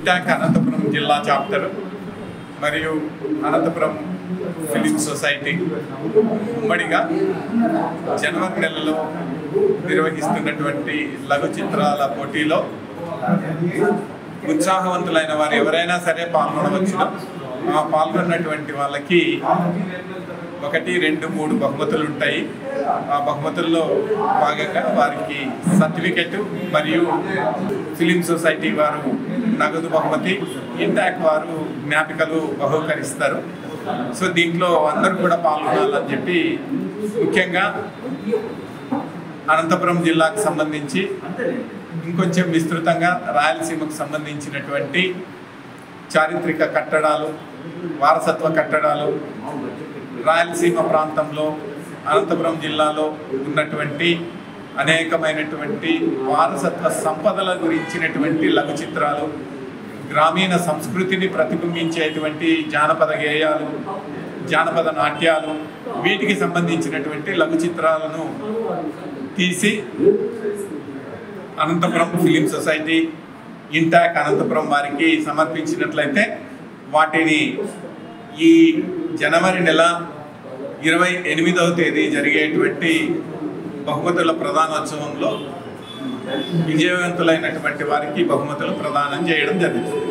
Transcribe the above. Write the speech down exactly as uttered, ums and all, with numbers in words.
Intact Anantapuram జిల్లా chapter మరియు Anantapuram film society ఉమ్మడిగా జనవరి నెలలో నిర్వహిస్తున్నటువంటి లఘు చిత్రాల పోటీలో ఉత్సాహవంతులైన వారు ఎవరైనా సరే పాల్గొనవచ్చు. ఆ పాల్గొన్నటువంటి వాళ్ళకి ఒకటి రెండు మూడు బహుమతులు ఉంటాయి. ఆ బహుమతుల్లో భాగంగా వారికి సర్టిఫికెట్ మరియు ఫిలిం సొసైటీ వారు నగదు బహుమతి, ఇంటాక్ వారు జ్ఞాపికలు బహుకరిస్తారు. సో దీంట్లో అందరూ కూడా పాల్గొనాలని చెప్పి ముఖ్యంగా అనంతపురం జిల్లాకు సంబంధించి ఇంకొంచెం విస్తృతంగా రాయలసీమకు సంబంధించినటువంటి చారిత్రక కట్టడాలు, వారసత్వ కట్టడాలు, రాయలసీమ ప్రాంతంలో అనంతపురం జిల్లాలో ఉన్నటువంటి అనేకమైనటువంటి వారసత్వ సంపదల గురించినటువంటి లఘు చిత్రాలు, గ్రామీణ సంస్కృతిని ప్రతిబింబించేటువంటి జానపద గేయాలు, జానపద నాట్యాలు, వీటికి సంబంధించినటువంటి లఘు చిత్రాలను తీసి Anantapuram film society, INTACH Anantapuram వారికి సమర్పించినట్లయితే వాటిని ఈ జనవరి నెల ఇరవై ఎనిమిదవ తేదీ జరిగేటువంటి బహుమతుల ప్రదానోత్సవంలో విజయవంతులైనటువంటి వారికి బహుమతులు ప్రదానం చేయడం జరుగుతుంది.